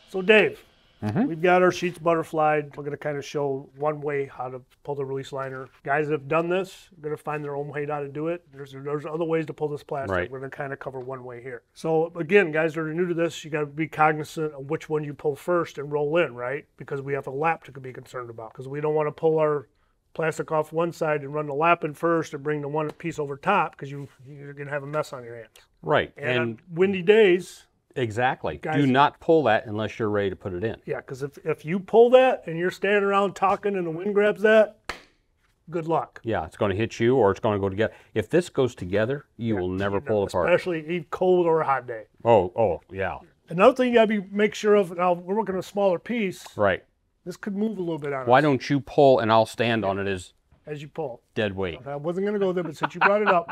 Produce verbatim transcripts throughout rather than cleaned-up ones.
So Dave, mm-hmm. we've got our sheets butterflied. We're going to kind of show one way how to pull the release liner. Guys that have done this are going to find their own way how to do it. There's there's other ways to pull this plastic. Right. We're going to kind of cover one way here. So again, guys that are new to this, you got to be cognizant of which one you pull first and roll in, right? Because we have a lap to be concerned about. Because we don't want to pull our plastic off one side and run the lap in first and bring the one piece over top, because you, you're going to have a mess on your hands. Right. And, and on windy days, exactly. Guys, do not pull that unless you're ready to put it in. yeah, because if, if you pull that and you're standing around talking and the wind grabs that, good luck. Yeah, it's going to hit you or it's going to go together. If this goes together, you yeah, will never you know, pull it apart. Especially a cold or a hot day. Oh, oh, yeah. Another thing you got to be make sure of, now we're working on a smaller piece. Right. This could move a little bit on Why us. don't you pull and I'll stand on it as as you pull. Dead weight. I wasn't going to go there, but since you brought it up,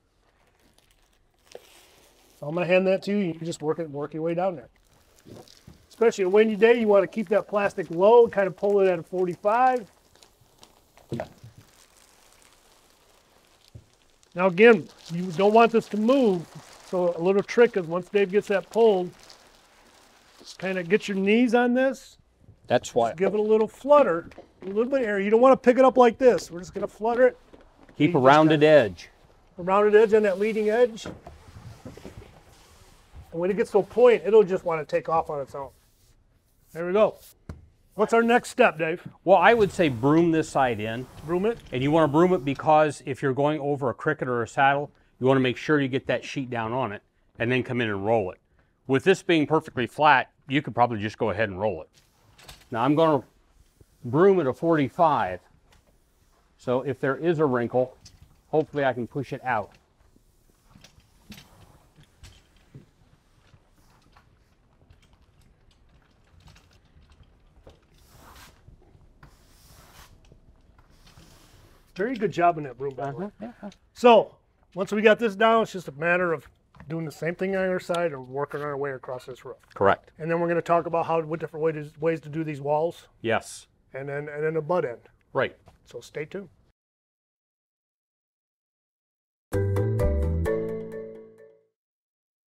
so I'm going to hand that to you. You can just work it, work your way down there. Especially a windy day, you want to keep that plastic low, kind of pull it at a forty-five. Now again, you don't want this to move, so a little trick is once Dave gets that pulled, just kind of get your knees on this. That's why. Just give it a little flutter, a little bit of air. You don't want to pick it up like this. We're just going to flutter it. Keep a rounded edge. A rounded edge on that leading edge. And when it gets to a point, it'll just want to take off on its own. There we go. What's our next step, Dave? Well, I would say broom this side in. Broom it? And you want to broom it because if you're going over a cricket or a saddle, you want to make sure you get that sheet down on it and then come in and roll it. With this being perfectly flat, you could probably just go ahead and roll it. Now I'm going to broom at a forty-five. So if there is a wrinkle, hopefully I can push it out. Very good job in that broom, by the way. Uh-huh. Yeah. So, once we got this down, it's just a matter of doing the same thing on our side and working our way across this roof. Correct. And then we're going to talk about how what different way to, ways to do these walls. Yes. And then and then a butt end. Right. So stay tuned.